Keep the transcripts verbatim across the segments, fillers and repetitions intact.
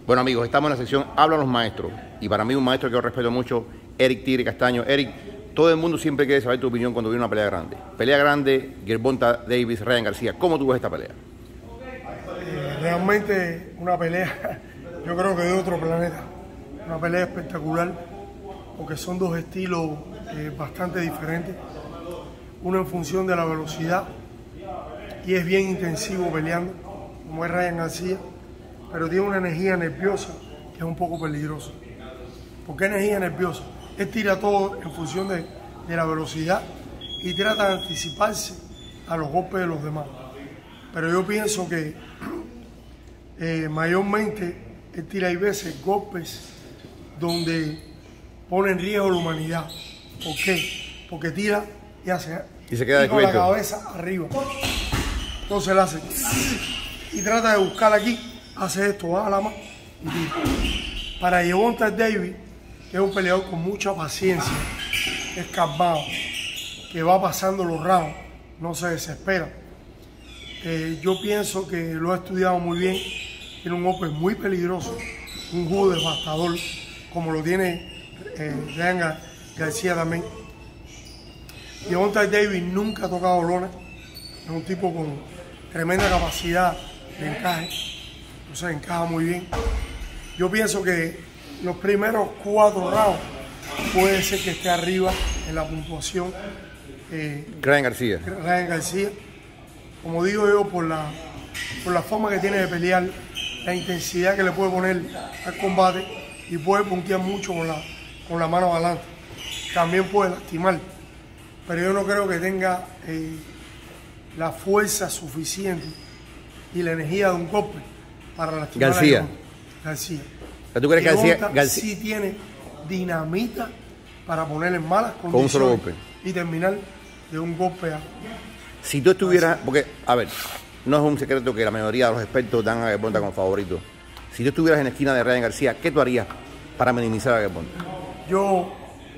Bueno, amigos, estamos en la sección Hablan los Maestros. Y para mí un maestro que yo respeto mucho, Eric Tigre Castaño. Eric, todo el mundo siempre quiere saber tu opinión cuando viene una pelea grande. Pelea grande, Gervonta Davis, Ryan García. ¿Cómo tú ves esta pelea? Eh, realmente una pelea, yo creo que de otro planeta. Una pelea espectacular, porque son dos estilos eh, bastante diferentes. Uno en función de la velocidad, y es bien intensivo peleando, como es Ryan García, pero tiene una energía nerviosa que es un poco peligrosa. ¿Por qué energía nerviosa? Él tira todo en función de, de la velocidad y trata de anticiparse a los golpes de los demás. Pero yo pienso que eh, mayormente él tira hay veces golpes donde pone en riesgo la humanidad. ¿Por qué? Porque tira y hace y se queda y con la cabeza arriba. Entonces él hace y trata de buscar aquí, hace esto, baja la mano y tira. Para Gervonta Davis, que es un peleador con mucha paciencia, es calmado, que va pasando los rounds, no se desespera. Eh, yo pienso que lo ha estudiado muy bien, tiene un golpe muy peligroso, un judo devastador, como lo tiene eh, Ryan García también. Gervonta Davis nunca ha tocado lona, es un tipo con tremenda capacidad de encaje, o sea, encaja muy bien. Yo pienso que los primeros cuatro rounds puede ser que esté arriba en la puntuación. Eh, Ryan García. Ryan García, como digo yo, por la, por la forma que tiene de pelear, la intensidad que le puede poner al combate y puede puntear mucho con la, con la mano adelante. También puede lastimar, pero yo no creo que tenga eh, la fuerza suficiente y la energía de un golpe para lastimar García. a García. ¿Tú crees que García, García sí tiene dinamita para ponerle en malas condiciones con un solo golpe y terminar de un golpe a... Si tú estuvieras, porque, a ver, no es un secreto que la mayoría de los expertos dan a Gervonta como favorito. Si tú estuvieras en la esquina de Ryan García, ¿qué tú harías para minimizar a Gervonta? Yo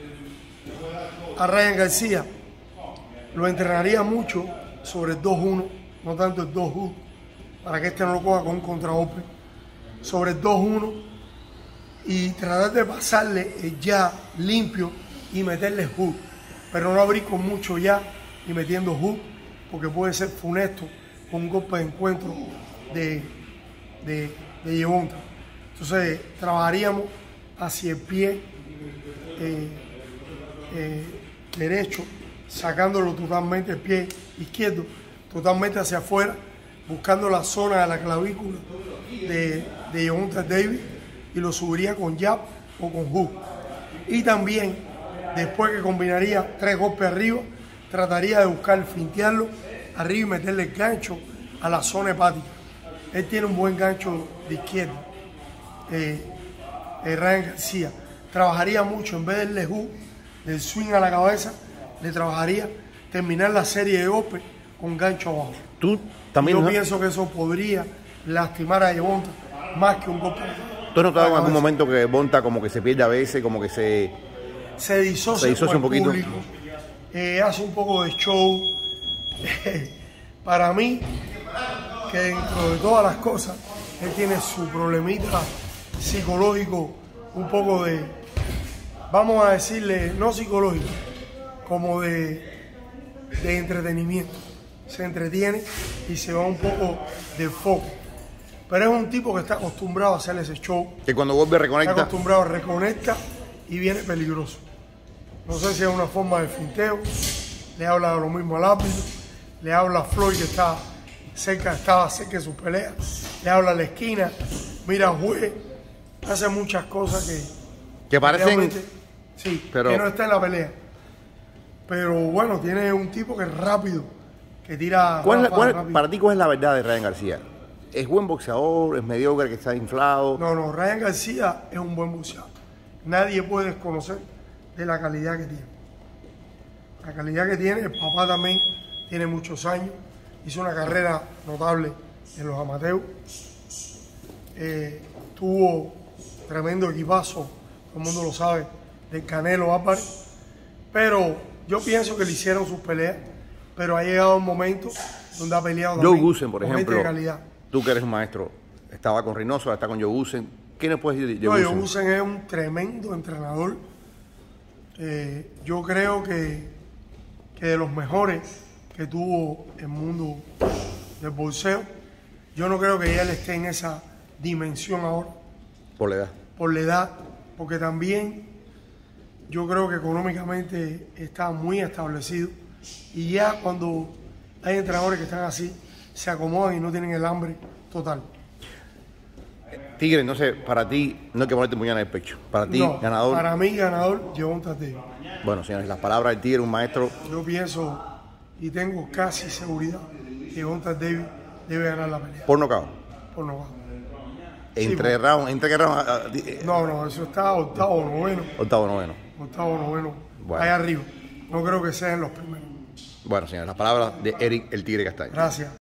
a Ryan García lo entrenaría mucho sobre el dos uno, no tanto el dos uno, para que este no lo coja con un contragolpe. Sobre el dos uno y tratar de pasarle el ya limpio y meterle hook, pero no abrir con mucho ya y metiendo hook, porque puede ser funesto con un golpe de encuentro de, de, de Gervonta. Entonces trabajaríamos hacia el pie eh, eh, derecho, sacándolo totalmente el pie izquierdo, totalmente hacia afuera, buscando la zona de la clavícula de, de Gervonta Davis, y lo subiría con jab o con hook. Y también, después que combinaría tres golpes arriba, trataría de buscar fintearlo arriba y meterle el gancho a la zona hepática. Él tiene un buen gancho de izquierda, eh, eh, Ryan García. Trabajaría mucho, en vez del le hook, del swing a la cabeza, le trabajaría terminar la serie de golpes con gancho abajo. Tú también. Yo ¿no? pienso que eso podría lastimar a Gervonta más que un golpe. ¿Tú has notado en algún momento que Gervonta como que se pierde a veces, como que se... Se disocia, se disocia un poquito? Público, eh, hace un poco de show. Para mí, que dentro de todas las cosas, él tiene su problemita psicológico, un poco de, vamos a decirle, no psicológico, como de, de entretenimiento. Se entretiene y se va un poco de foco. Pero es un tipo que está acostumbrado a hacer ese show. Que cuando vuelve reconecta. Está acostumbrado, reconecta y viene peligroso. No sé si es una forma de finteo, le habla de lo mismo al árbitro, le habla a Floyd que está cerca, estaba cerca de sus peleas, le habla a la esquina, mira al juez, hace muchas cosas que... Que parecen... Sí, pero... que no está en la pelea. Pero bueno, tiene un tipo que es rápido, que tira... ¿Cuál, rápido, cuál, rápido. Para ti, ¿cuál es la verdad de Ryan García? ¿Es buen boxeador? ¿Es mediocre, que está inflado? No, no, Ryan García es un buen boxeador. Nadie puede desconocer de la calidad que tiene. La calidad que tiene, el papá también tiene muchos años, hizo una carrera notable en los amateurs, eh, tuvo tremendo equipazo, todo el mundo lo sabe, del Canelo Álvarez, pero yo pienso que le hicieron sus peleas, pero ha llegado un momento donde ha peleado Joe también Goossen, por con gente ejemplo, de calidad. Tú que eres un maestro, estaba con Reynoso, ahora está con Joe Goossen. ¿Qué nos puedes decir de No, Wilson? Wilson es un tremendo entrenador. Eh, yo creo que, que de los mejores que tuvo el mundo del boxeo, yo no creo que ya él esté en esa dimensión ahora, Por la edad. por la edad, porque también yo creo que económicamente está muy establecido y ya cuando hay entrenadores que están así, se acomodan y no tienen el hambre total. Tigre, entonces, para ti, no hay que ponerte un puñal en el pecho. Para ti, No, ganador. para mí, ganador, Gervonta Davis. Bueno, señores, las palabras del Tigre, un maestro. Yo pienso y tengo casi seguridad que Gervonta Davis debe ganar la pelea Por nocaut. por nocaut. Entre Sí, round, entre qué round. ah, ah, eh, No, no, eso está octavo, noveno, Octavo, noveno. octavo, noveno, Bueno. allá arriba. No creo que sean los primeros. Bueno, señores, las palabras de Eric el Tigre Castaño. Gracias.